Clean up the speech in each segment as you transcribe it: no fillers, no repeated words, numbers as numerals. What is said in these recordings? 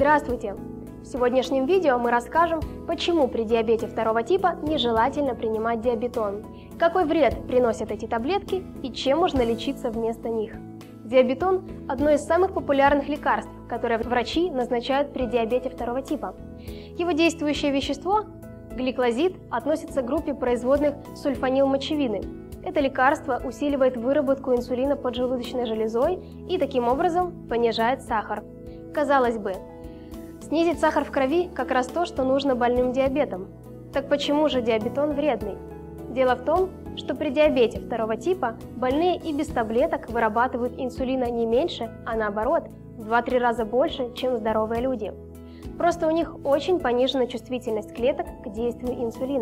Здравствуйте! В сегодняшнем видео мы расскажем, почему при диабете второго типа нежелательно принимать диабетон, какой вред приносят эти таблетки и чем можно лечиться вместо них. Диабетон – одно из самых популярных лекарств, которое врачи назначают при диабете второго типа. Его действующее вещество – гликлозид относится к группе производных сульфанилмочевины. Это лекарство усиливает выработку инсулина поджелудочной железой и таким образом понижает сахар. Казалось бы, снизить сахар в крови как раз то, что нужно больным диабетом. Так почему же диабетон вредный? Дело в том, что при диабете второго типа больные и без таблеток вырабатывают инсулина не меньше, а наоборот, в 2-3 раза больше, чем здоровые люди. Просто у них очень понижена чувствительность клеток к действию инсулина.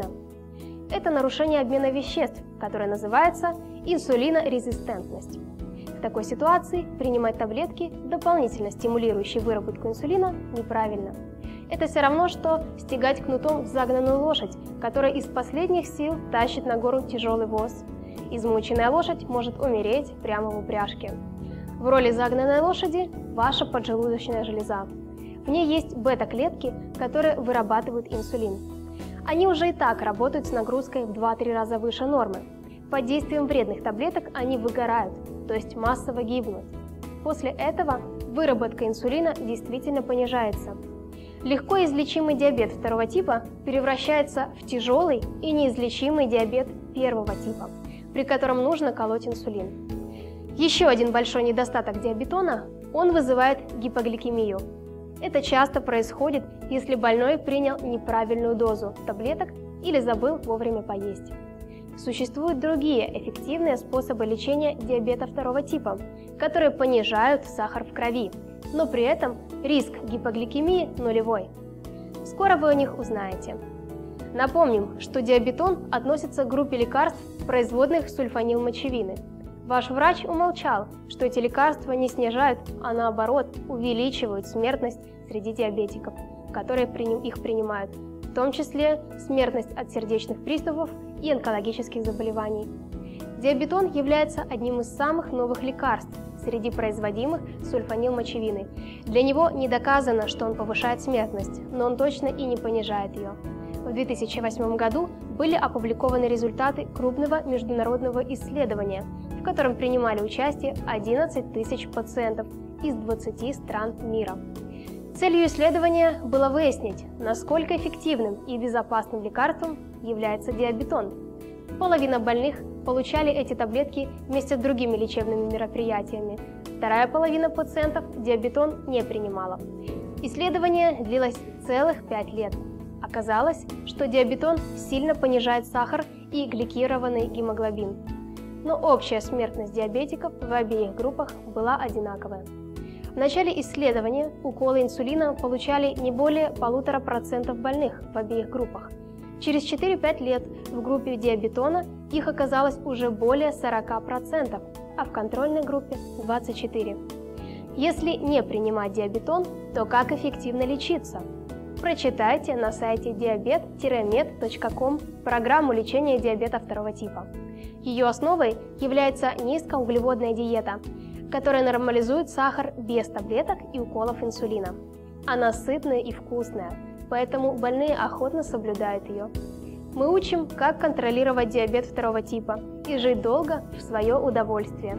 Это нарушение обмена веществ, которое называется инсулинорезистентность. В такой ситуации принимать таблетки, дополнительно стимулирующие выработку инсулина, неправильно. Это все равно, что стегать кнутом загнанную лошадь, которая из последних сил тащит на гору тяжелый воз. Измученная лошадь может умереть прямо в упряжке. В роли загнанной лошади ваша поджелудочная железа. В ней есть бета-клетки, которые вырабатывают инсулин. Они уже и так работают с нагрузкой в 2-3 раза выше нормы. Под действием вредных таблеток они выгорают, то есть массово гибнут. После этого выработка инсулина действительно понижается. Легко излечимый диабет второго типа превращается в тяжелый и неизлечимый диабет первого типа, при котором нужно колоть инсулин. Еще один большой недостаток диабетона – он вызывает гипогликемию. Это часто происходит, если больной принял неправильную дозу таблеток или забыл вовремя поесть. Существуют другие эффективные способы лечения диабета второго типа, которые понижают сахар в крови, но при этом риск гипогликемии нулевой. Скоро вы о них узнаете. Напомним, что диабетон относится к группе лекарств, производных сульфанилмочевины. Ваш врач умолчал, что эти лекарства не снижают, а наоборот увеличивают смертность среди диабетиков, которые их принимают, в том числе смертность от сердечных приступов и онкологических заболеваний. Диабетон является одним из самых новых лекарств среди производимых сульфанилмочевиной. Для него не доказано, что он повышает смертность, но он точно и не понижает ее. В 2008 году были опубликованы результаты крупного международного исследования, в котором принимали участие 11 тысяч пациентов из 20 стран мира. Целью исследования было выяснить, насколько эффективным и безопасным лекарством является диабетон. Половина больных получали эти таблетки вместе с другими лечебными мероприятиями. Вторая половина пациентов диабетон не принимала. Исследование длилось целых 5 лет. Оказалось, что диабетон сильно понижает сахар и гликированный гемоглобин. Но общая смертность диабетиков в обеих группах была одинаковая. В начале исследования уколы инсулина получали не более 1,5% больных в обеих группах. Через 4-5 лет в группе диабетона их оказалось уже более 40%, а в контрольной группе 24%. Если не принимать диабетон, то как эффективно лечиться? Прочитайте на сайте diabet-med.com программу лечения диабета второго типа. Ее основой является низкоуглеводная диета, которая нормализует сахар без таблеток и уколов инсулина. Она сытная и вкусная, поэтому больные охотно соблюдают ее. Мы учим, как контролировать диабет второго типа и жить долго в свое удовольствие.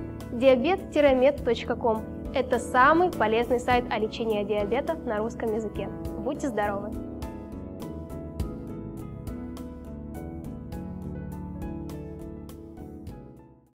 diabet-med.com – это самый полезный сайт о лечении диабета на русском языке. Будьте здоровы!